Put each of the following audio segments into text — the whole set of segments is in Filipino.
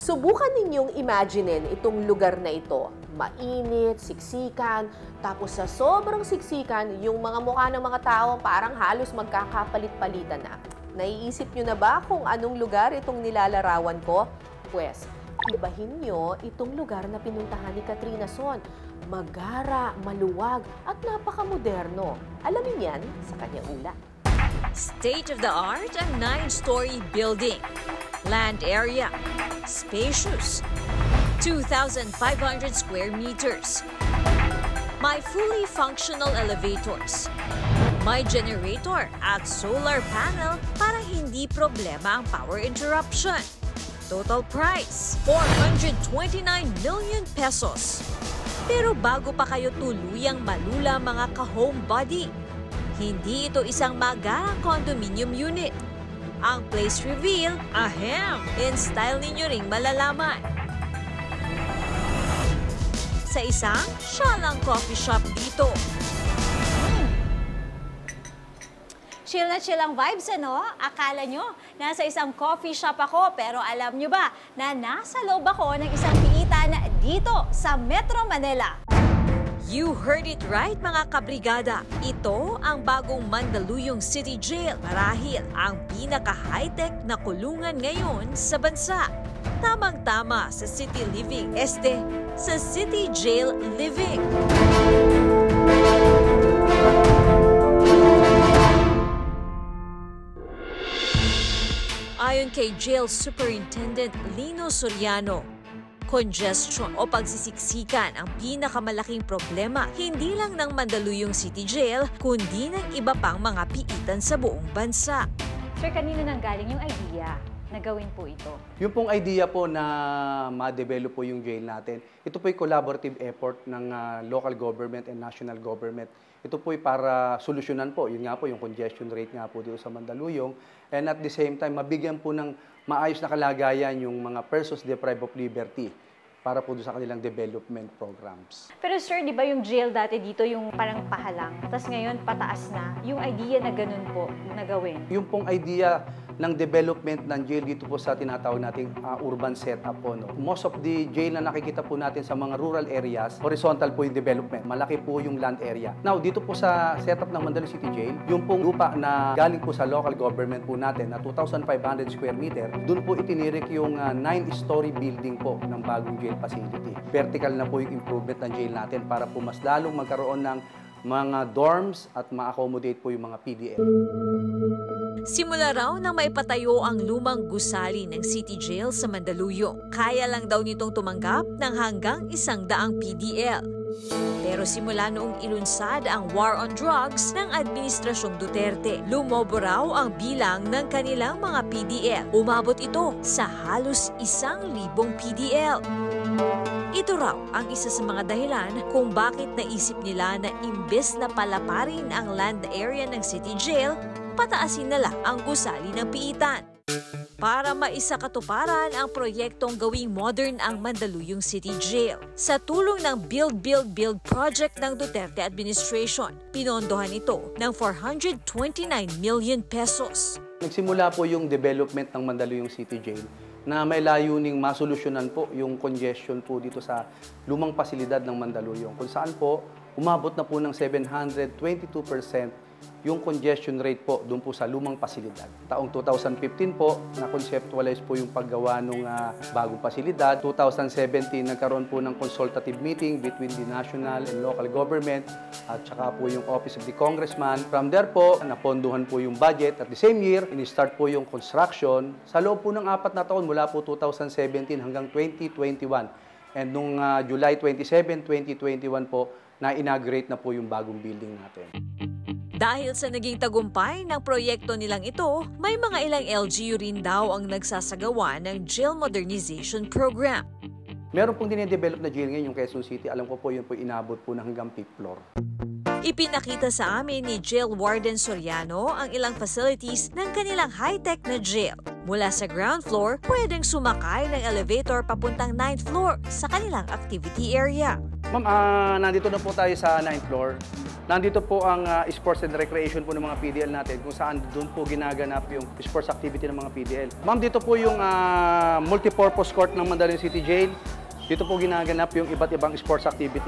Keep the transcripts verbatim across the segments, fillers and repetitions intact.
Subukan ninyong imaginein itong lugar na ito. Mainit, siksikan, tapos sa sobrang siksikan, yung mga mukha ng mga tao parang halos magkakapalit-palitan na. Naiisip nyo na ba kung anong lugar itong nilalarawan ko? Pwes, ibahin nyo itong lugar na pinuntahan ni Katrina Son. Magara, maluwag, at napakamoderno. Alamin yan sa kanyang ulat. State-of-the-art ang nine-story building. Land area, spacious, two thousand five hundred square meters. May fully functional elevators. May generator at solar panel para hindi problema ang power interruption. Total price, four hundred twenty-nine million pesos. Pero bago pa kayo tuluyang malula mga ka-homebody, hindi ito isang magarang condominium unit. Ang place reveal, ahem, in style ninyo ring malalaman. Sa isang syalang coffee shop dito. Hmm. Chill na chill ang vibes, ano? Akala nyo, nasa isang coffee shop ako, pero alam nyo ba na nasa loob ako ng isang piitan dito sa Metro Manila. You heard it right mga kabrigada. Ito ang bagong Mandaluyong City Jail. Marahil ang pinaka-high-tech na kulungan ngayon sa bansa. Tamang-tama sa City Living. Este, sa City Jail Living. Ayon kay Jail Superintendent Lino Soriano, congestion o pagsisiksikan ang pinakamalaking problema hindi lang ng Mandaluyong City Jail kundi ng iba pang mga piitan sa buong bansa. Sir, kanino nang galing yung idea na gawin po ito? Yung pong idea po na ma-develop po yung jail natin, ito po yung collaborative effort ng uh, local government and national government. Ito po yung para solusyonan po, yun nga po yung congestion rate nga po dito sa Mandaluyong, and at the same time mabigyan po ng maayos na kalagayan yung mga persons deprived of liberty para po sa kanilang development programs. Pero sir, di ba yung jail dati dito yung parang pahalang, tapos ngayon pataas na, yung idea na ganun po na gawin? Yung pong idea ng development ng jail dito po sa tinatawag nating uh, urban setup po. No? Most of the jail na nakikita po natin sa mga rural areas, horizontal po yung development. Malaki po yung land area. Now, dito po sa setup ng Mandaluyong City Jail, yung pong lupa na galing po sa local government po natin na two thousand five hundred square meter, doon po itinirik yung uh, nine-story building po ng bagong jail facility. Vertical na po yung improvement ng jail natin para po mas lalong magkaroon ng mga dorms at ma-accommodate po yung mga P D L. Simula raw nang maipatayo ang lumang gusali ng City Jail sa Mandaluyong. Kaya lang daw nitong tumanggap ng hanggang isang daang P D L. Pero simula noong ilunsad ang war on drugs ng Administrasyong Duterte, lumobo raw ang bilang ng kanilang mga P D L. Umabot ito sa halos isang libong P D L. Ito raw ang isa sa mga dahilan kung bakit naisip nila na imbes na palaparin ang land area ng City Jail, pataasin na lang ang gusali ng piitan. Para maisakatuparan ang proyektong gawing modern ang Mandaluyong City Jail. Sa tulong ng Build, Build, Build project ng Duterte Administration, pinondohan ito ng four hundred twenty-nine million pesos. Nagsimula po yung development ng Mandaluyong City Jail na may layuning masolusyonan po yung congestion po dito sa lumang pasilidad ng Mandaluyong, kung saan po umabot na po ng seven hundred twenty-two percent yung congestion rate po doon po sa lumang pasilidad. Taong two thousand fifteen po, na-conceptualize po yung paggawa ng uh, bagong pasilidad. two thousand seventeen, nagkaroon po ng consultative meeting between the national and local government at saka po yung Office of the Congressman. From there po, naponduhan po yung budget. At the same year, in-start po yung construction. Sa loob po ng apat na taon, mula po two thousand seventeen hanggang twenty twenty-one. And nung uh, July twenty-seven, twenty twenty-one po, na-inaugurate na po yung bagong building natin. Dahil sa naging tagumpay ng proyekto nilang ito, may mga ilang L G U rin daw ang nagsasagawa ng jail modernization program. Meron pong dine-develop na jail ngayon yung Quezon City. Alam ko po yun po inabot po ng hanggang fifth floor. Ipinakita sa amin ni Jail Warden Soriano ang ilang facilities ng kanilang high-tech na jail. Mula sa ground floor, pwedeng sumakay ng elevator papuntang ninth floor sa kanilang activity area. Ma'am, uh, nandito na po tayo sa ninth floor. Nandito po ang uh, sports and recreation po ng mga P D L natin kung saan doon po ginaganap yung sports activity ng mga P D L. Ma'am, dito po yung uh, multipurpose court ng Mandaluyong City Jail. Dito po ginaganap yung iba't ibang sports activity.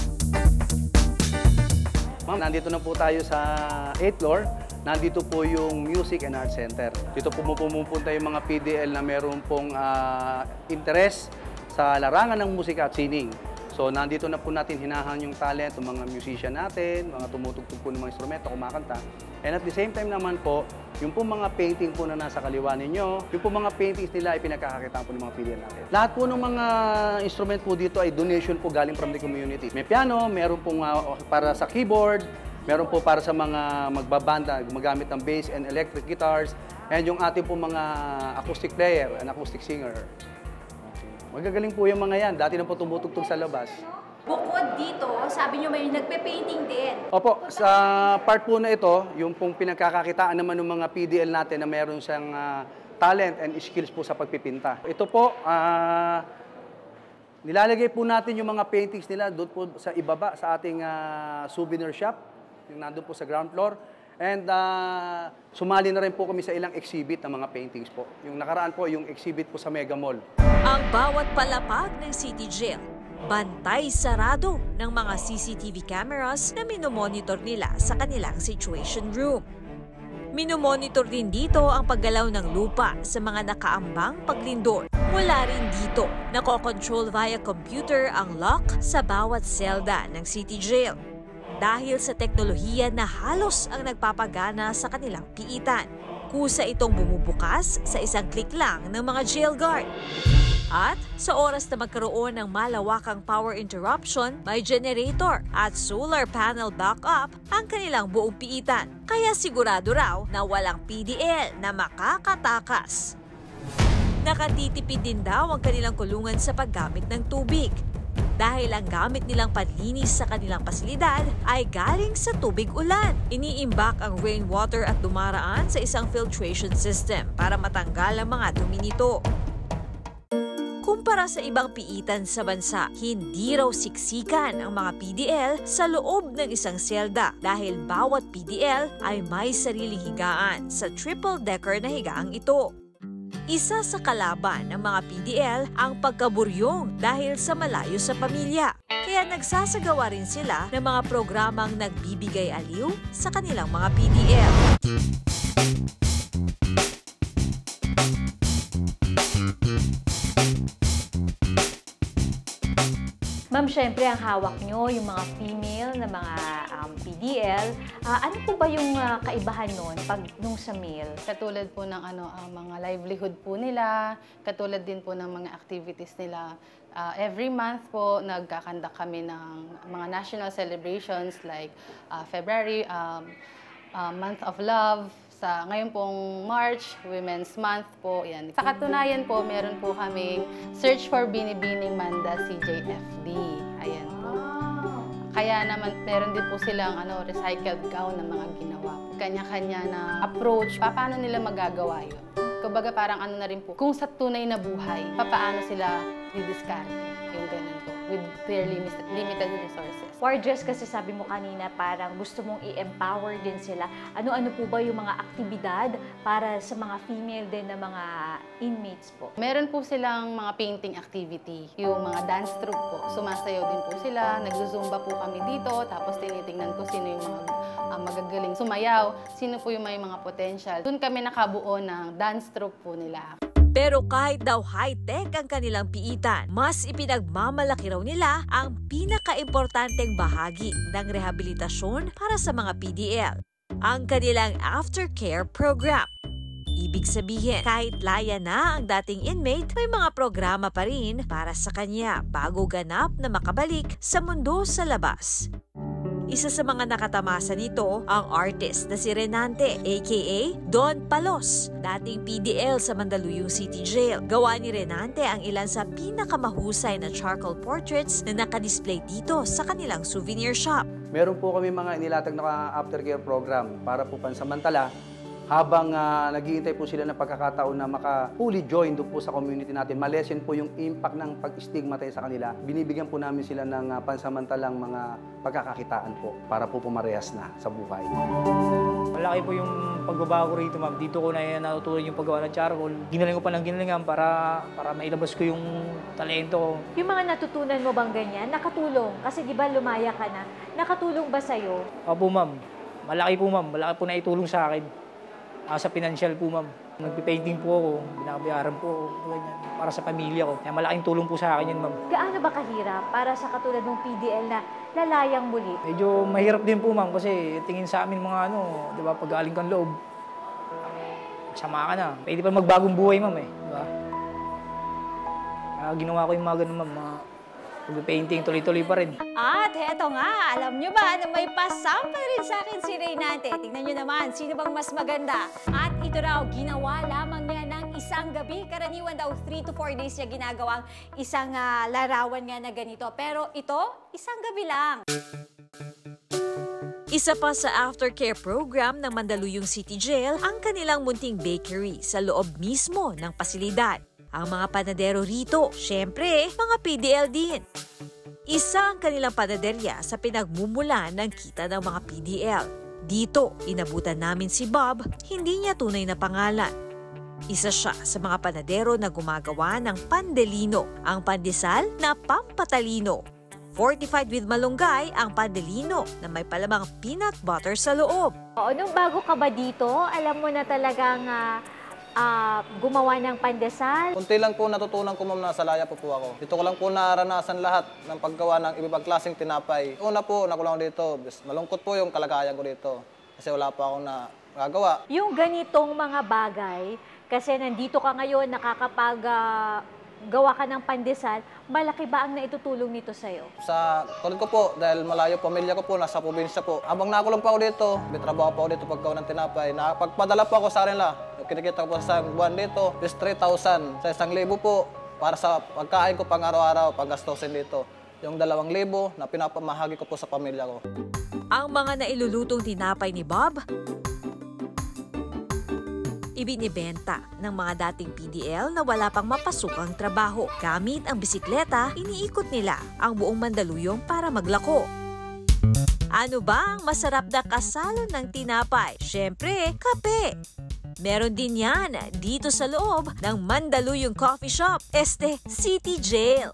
Ma'am, nandito na po tayo sa eighth floor. Nandito po yung Music and Art Center. Dito po pumupunta yung mga P D L na meron pong uh, interest sa larangan ng musika at sining. So, nandito na po natin hinahan yung talent, yung mga musician natin, mga tumutugtog po ng mga instrumento, kumakanta. And at the same time naman po, yung po mga painting po na nasa kaliwa ninyo, yung po mga paintings nila ay pinagkakakitaan po ng mga P D L natin. Lahat po ng mga instrument po dito ay donation po galing from the community. May piano, meron pong uh, para sa keyboard, meron po para sa mga magbabanda, gumagamit ng bass and electric guitars, and yung ating po mga acoustic player and acoustic singer. Magagaling po yung mga yan. Dati na po tumutugtog sa labas. Bukod dito, sabi nyo may nagpe-painting din. Opo, sa part po na ito, yung pong pinagkakakitaan naman ng mga P D L natin na meron siyang uh, talent and skills po sa pagpipinta. Ito po, uh, nilalagay po natin yung mga paintings nila doon po sa ibaba sa ating uh, souvenir shop, yung nandun po sa ground floor. And uh, sumali na rin po kami sa ilang exhibit ng mga paintings po. Yung nakaraan po, yung exhibit po sa Mega Mall. Ang bawat palapag ng City Jail, bantay sarado ng mga C C T V cameras na minomonitor nila sa kanilang situation room. Minomonitor din dito ang paggalaw ng lupa sa mga nakaambang paglindol. Mula rin dito, nakokontrol via computer ang lock sa bawat selda ng City Jail. Dahil sa teknolohiya na halos ang nagpapagana sa kanilang piitan. Kusa itong bumubukas sa isang click lang ng mga jail guard. At sa oras na magkaroon ng malawakang power interruption, may generator at solar panel backup ang kanilang buong piitan. Kaya sigurado raw na walang P D L na makakatakas. Nakatitipid din daw ang kanilang kulungan sa paggamit ng tubig. Dahil ang gamit nilang panlinis sa kanilang pasilidad ay galing sa tubig ulan. Iniimbak ang rainwater at dumaraan sa isang filtration system para matanggal ang mga dumi nito. Kumpara sa ibang piitan sa bansa, hindi raw siksikan ang mga P D L sa loob ng isang selda dahil bawat P D L ay may sariling higaan sa triple-decker na higaang ito. Isa sa kalaban ng mga P D L ang pagkaburyong dahil sa malayo sa pamilya. Kaya nagsasagawa rin sila ng mga programang nagbibigay aliw sa kanilang mga P D L. Ma'am, syempre ang hawak nyo, yung mga female na mga um, P D L. Uh, ano po ba yung uh, kaibahan nun pag nung sa male? Katulad po ng ano, ang mga livelihood po nila, katulad din po ng mga activities nila. Uh, every month po, nagkakandak kami ng mga national celebrations like uh, February, um, uh, Month of Love. Sa ngayon pong March, Women's Month po. Yan. Sa katunayan po, meron po kaming Search for Binibining Manda C J F D. Ayan po. Kaya naman, meron din po silang ano, recycled gown na mga ginawa. Kanya-kanya na approach, paano nila magagawa yun. Kumbaga parang ano na rin po, kung sa tunay na buhay, paano sila didiskarte. Yung ganun po, with their limited, limited resources. Warjes, kasi sabi mo kanina parang gusto mong i-empower din sila. Ano-ano po ba yung mga aktibidad para sa mga female din na mga inmates po? Meron po silang mga painting activity, yung mga dance troupe po. Sumasayaw din po sila, nagzuzumba po kami dito, tapos tinitingnan ko sino yung mga uh, magagaling sumayaw, sino po yung may mga potential. Doon kami nakabuo ng dance troupe po nila. Pero kahit daw high-tech ang kanilang piitan, mas ipinagmamalaki raw nila ang pinaka-importanteng bahagi ng rehabilitasyon para sa mga P D L, ang kanilang aftercare program. Ibig sabihin, kahit laya na ang dating inmate, may mga programa pa rin para sa kanya bago ganap na makabalik sa mundo sa labas. Isa sa mga nakatamasa nito ang artist na si Renante, aka Don Palos, dating P D L sa Mandaluyong City Jail. Gawa ni Renante ang ilan sa pinakamahusay na charcoal portraits na nakadisplay dito sa kanilang souvenir shop. Meron po kami mga inilatag na aftercare program para po pansamantala habang uh, naghihintay po sila ng pagkakataon na maka-fully join doon po sa community natin, malesen po yung impact ng pag-stigmatize sa kanila, binibigyan po namin sila ng uh, pansamantalang mga pagkakakitaan po para po pumarehas na sa buhay. Malaki po yung pagbabago rito, ma'am. Dito ko na natutunan yung paggawa ng charcoal. Ginaling ko pa ng ginalingan para, para mailabas ko yung talento ko. Yung mga natutunan mo bang ganyan, nakatulong? Kasi di ba lumaya ka na, nakatulong ba sa'yo? Opo, ma'am. Malaki po, ma'am. Malaki po na itulong sa akin. Uh, sa financial po, ma'am. Nagpipainting po ako, binabayaran po ako, ganyan, para sa pamilya ko. Kaya malaking tulong po sa akin yun, ma'am. Gaano ba kahirap para sa katulad ng P D L na lalayang muli? Medyo mahirap din po, ma'am, kasi tingin sa amin mga ano, di ba, pag-aling kang loob, sama ka na. Pwede pa magbagong buhay, ma'am, eh. Di ba? Kaya ginawa ko yung mga ganun, ma'am, mga pag-painting, tuloy-tuloy pa rin. At heto nga, alam nyo ba na may pasample rin sa akin si Reynante? Tingnan nyo naman, sino bang mas maganda? At ito raw, ginawa lamang niya ng isang gabi. Karaniwan daw, three to four days niya ginagawang isang uh, larawan nga na ganito. Pero ito, isang gabi lang. Isa pa sa aftercare program ng Mandaluyong City Jail ang kanilang munting bakery sa loob mismo ng pasilidad. Ang mga panadero rito, syempre, mga P D L din. Isa ang kanilang panaderya sa pinagmumulan ng kita ng mga P D L. Dito, inabutan namin si Bob, hindi niya tunay na pangalan. Isa siya sa mga panadero na gumagawa ng pandelino, ang pandesal na pampatalino. Fortified with malunggay ang pandelino na may palamang peanut butter sa loob. Oo, nung bago ka ba dito, alam mo na talagang uh, uh, gumawa ng pandesal? Kunti lang po natutunan ko, ma'am, na sa laya po po ako. Dito ko lang po naranasan lahat ng paggawa ng ibang klaseng tinapay. Una po, nakulang dito, malungkot po yung kalagayan ko dito. Kasi wala pa akong nagagawa. Yung ganitong mga bagay, kasi nandito ka ngayon, nakakapag... Uh, gawa ka ng pandesal, malaki ba ang naitutulong nito sa'yo? Sa tulad ko po, dahil malayo pamilya ko po, nasa probinsya po. Habang nakulong pa ako dito, may trabaho pa ako dito paggawa ng tinapay. Nakapagpadala po ako sa kanila. Kinikita ko po sa buwan dito, is three thousand. Sa isang libo po, para sa pagkain ko pang araw-araw, paggastosin dito. Yung dalawang libo na pinapamahagi ko po sa pamilya ko. Ang mga nailulutong tinapay ni Bob, ibinibenta ng mga dating P D L na wala pang mapasukang trabaho. Gamit ang bisikleta, iniikot nila ang buong Mandaluyong para maglako. Ano ba ang masarap na kasalo ng tinapay? Siyempre, kape. Meron din yan dito sa loob ng Mandaluyong Coffee Shop, este City Jail.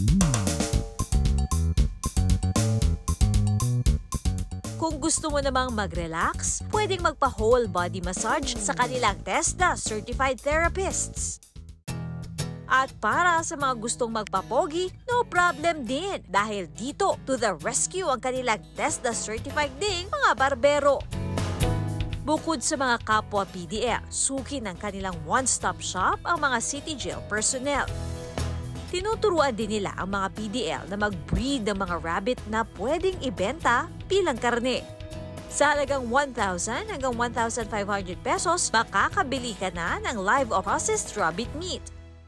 Kung gusto mo namang mag-relax, pwedeng magpa-whole body massage sa kanilang TESDA Certified Therapists. At para sa mga gustong magpapogi, no problem din dahil dito to the rescue ang kanilang TESDA Certified ding mga barbero. Bukod sa mga kapwa P D L, suki ng kanilang one-stop shop ang mga City Jail personnel. Tinuturuan din nila ang mga P D L na mag-breed ng mga rabbit na pwedeng ibenta bilang karne. Sa halagang one thousand hanggang one thousand five hundred pesos, makakabili ka na ng live or processed rabbit meat.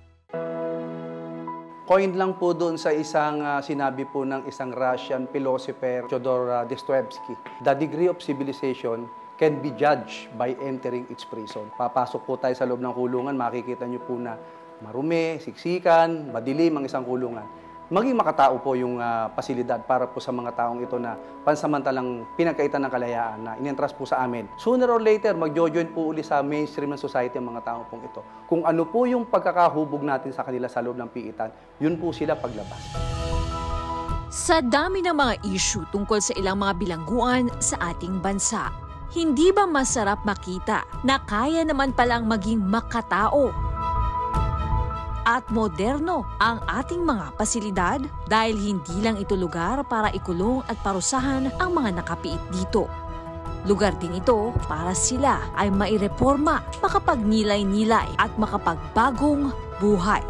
Coin lang po doon sa isang uh, sinabi po ng isang Russian philosopher, Fyodor uh, Dostoevsky. The degree of civilization can be judged by entering its prison. Papasok po tayo sa loob ng kulungan, makikita niyo po na marumi, siksikan, madilim ang isang kulungan. Maging makatao po yung uh, pasilidad para po sa mga taong ito na pansamantalang pinagkaitan ng kalayaan na inentras po sa amin. Sooner or later, mag-join po uli sa mainstream ng society ang mga taong pong ito. Kung ano po yung pagkakahubog natin sa kanila sa loob ng piitan, yun po sila paglabas. Sa dami ng mga issue tungkol sa ilang mga bilangguan sa ating bansa, hindi ba masarap makita na kaya naman palang maging makatao at moderno ang ating mga pasilidad dahil hindi lang ito lugar para ikulong at parusahan ang mga nakapiit dito. Lugar din ito para sila ay maireforma, makapagnilay-nilay at makapagbagong buhay.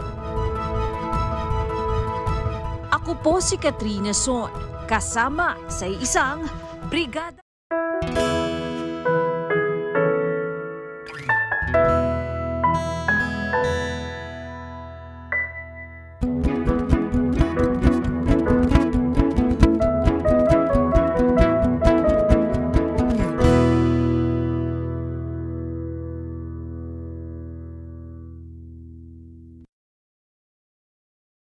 Ako po si Katrina Son, kasama sa isang brigada.